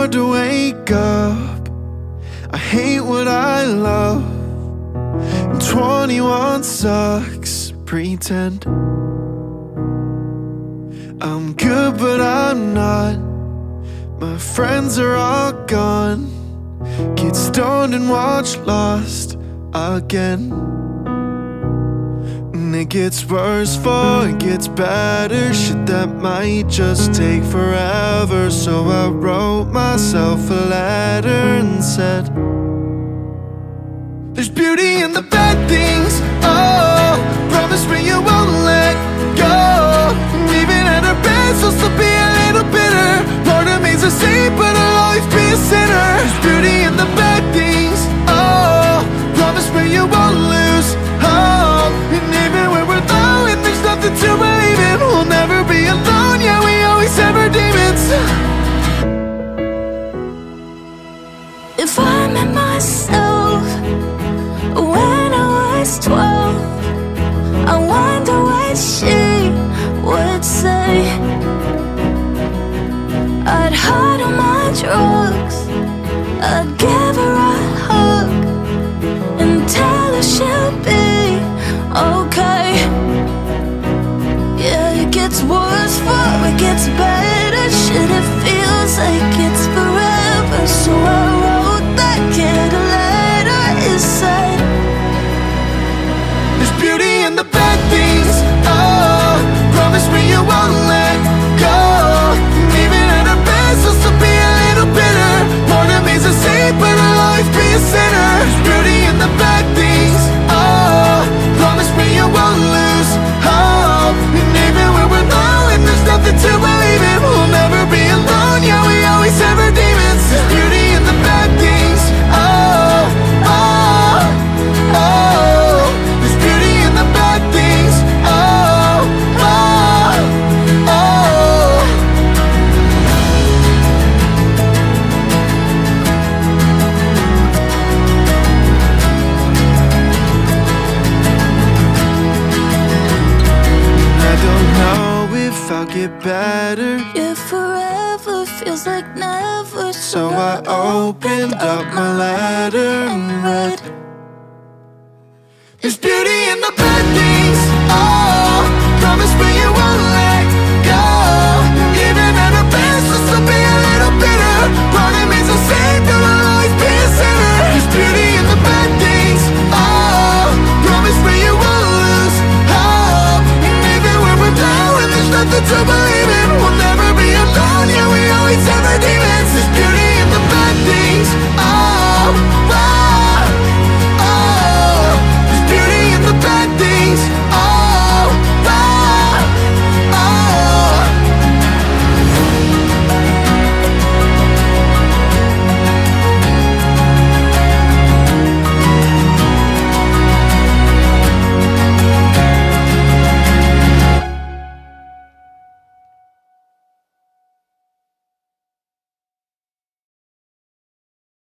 hard to wake up. I hate what I love, and 21 sucks. Pretend I'm good but I'm not. My friends are all gone. Get stoned and watch Lost again. And it gets worse before it gets better. Shit that might just take forever. So I wrote myself a letter and said, there's beauty in the bad things. Oh, promise me you won't let go. And even at our best, I'll still be a little bitter. Part of me's a saint, but I'll always be a sinner. There's beauty in the bad things. Oh, promise me you won't lose hope. And even when we're low and there's nothing to believe in, we'll never be alone. Yeah, we always have our demons. If I met myself when I was 12, I wonder what she would say. I'd hide on my drugs, I'd give her a hug and tell her she'll be okay. Yeah, it gets worse before it gets better. Shit, it feels like it's forever. So I wrote that kid a letter. It said, there's beauty in the bad things. Oh, promise me you won't let go. And even at our best, I'll still be a little bitter. Part of me's a saint, but I'll always be a sinner. There's beauty in the bad things. Oh, promise me you won't lose hope. And even when we're low and there's nothing to believe in, we'll never be alone. Yeah, we always have our demons. There's beauty in the bad things. Oh, oh, oh. There's beauty in the bad things. Oh, oh, oh. I don't know if I'll get better. yeah, forever feels like never. So I opened up my letter